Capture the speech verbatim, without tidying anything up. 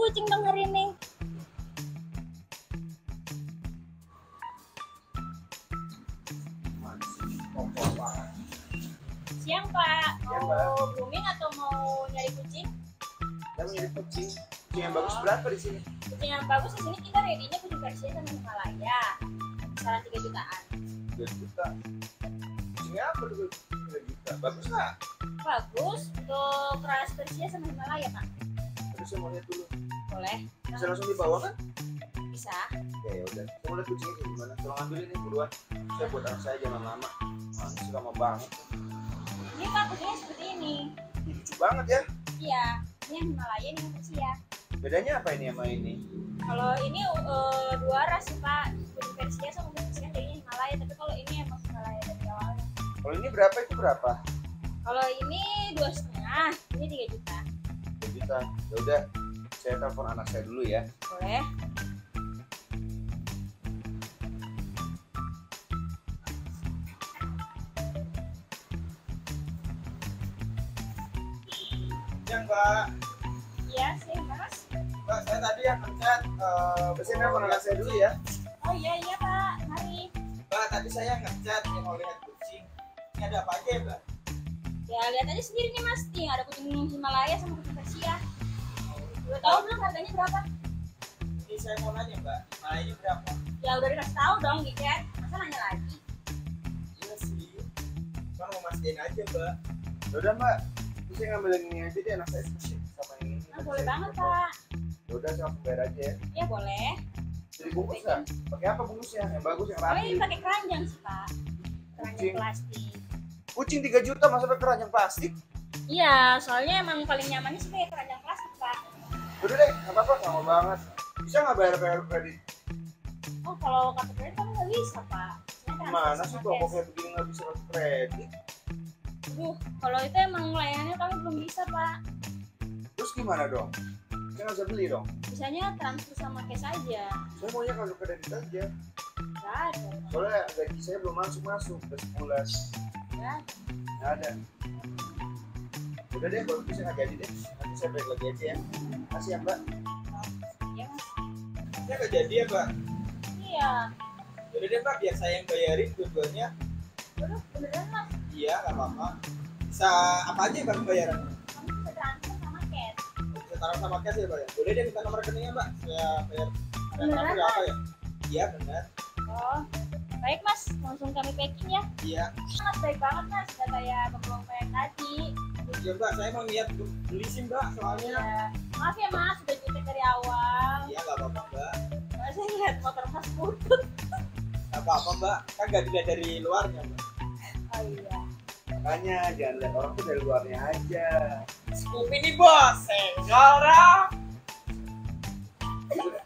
kucing dengerin nih. Siang Pak, Siang, mau Mbak. grooming atau mau nyari kucing? Kita mau nyari kucing. Kucing yang bagus berapa di sini? Kucing yang bagus di sini kita ready-nya kucing Persia sama Himalaya. Kisaran tiga jutaan. Dua juta. Kucingnya apa dulu? Tiga juta. Bagus nggak? Bagus untuk ras Persia sama Himalaya Pak. Terus saya mau lihat dulu. Boleh? Bisa langsung dibawa kan? Bisa. Oke, ya udah. Saya mau lihat kucingnya kayak gimana. Tolong ambilin nih buruan. Saya buat anak saya jangan lama. Ah, ini suka mau banget. Ini Pak kucingnya seperti ini. Ih, lucu banget ya. Iya, ini yang Himalaya, ini yang Persia. Bedanya apa ini sama ini? Kalau ini uh, dua ras sih Pak, kucing Persia sama kucing Persia kayaknya Himalaya. Tapi kalau ini emang Himalaya dari awalnya. Kalau ini berapa itu berapa? Kalau ini dua setengah, ini tiga juta. Dua juta. Ya udah. Saya telepon anak saya dulu ya. Boleh? Ya Mbak, Iya sih Mas. Mbak saya tadi yang ngechat. Uh, Saya telepon anak saya dulu ya. Oh iya iya Pak, mari. Mbak tadi saya ngechat yang mau lihat kucing. Ini ada apa aja ya Mbak? Ya lihat aja sendiri nih Mas, nih ada kucing Himalaya sama kucing Persia. Udah tahu belum harganya berapa? Ini saya mau nanya Mbak, nilainya berapa? Ya udah dikasih tahu dong di chat. Masa nanya lagi? Iya sih, cuma mau mastiin aja Mbak. Ya udah Mbak. Terus saya ngambil yang ini aja deh anak saya sama yang ini. Nah, boleh banget Pak. Ya udah saya langsung bayar aja ya. Ya boleh. Jadi bungkus nggak? Pakai apa bungkusnya? Yang bagus yang Oh rapi. ini pakai keranjang sih Pak. Keranjang Kucing. plastik. Kucing tiga juta masa pakai keranjang plastik? Iya, soalnya emang paling nyamannya sih kayak keranjang plastik Pak. Udah deh, nggak apa-apa, nggak mau banget. Bisa nggak bayar bayar kredit? Oh kalau kartu kredit kan nggak bisa Pak. Soalnya transfer Mana sama sih cash. toko kayak begini nggak bisa kartu kredit? Aduh, kalau itu emang layanannya kami belum bisa Pak. Terus gimana dong? Saya nggak bisa beli dong. Bisanya transfer sama cash aja. Saya maunya kartu kredit aja. Nggak ada. Soalnya gaji saya belum masuk masuk udah sebulan. Nggak ada. Nggak ada. Udah deh, kalau bisa nggak jadi deh. Nanti saya balik lagi aja ya. Kasih ya Mbak. Iya Mas. Ini nggak jadi ya Mbak? Iya. Yaudah deh Mbak, biar saya yang bayarin dua-duanya. Aduh, beneran Mas. Iya, nggak apa-apa. Bisa apa aja Mbak bayaran? Kamu bisa transfer sama cash. Bisa taruh sama cash ya Mbak ya? Boleh deh minta nomor rekeningnya Mbak. Saya bayar. Saya Beneran, transfer apa ya? Iya benar. Oh, baik Mas. Langsung kami packing ya. Iya. Mas baik banget Mas. Udah kayak pemulung kayak tadi. Iya Mbak, saya mau niat beli SIM Mbak soalnya. Ya. Maaf ya Mas, sudah jutek dari awal. Iya nggak apa-apa Mbak. Mas, saya lihat motor Mas putut. Nggak apa-apa Mbak. Kan nggak dilihat dari luarnya Mbak. Oh iya. Makanya jangan lihat orang tuh dari luarnya aja. Scoop ini bos, senggol dong. Udah,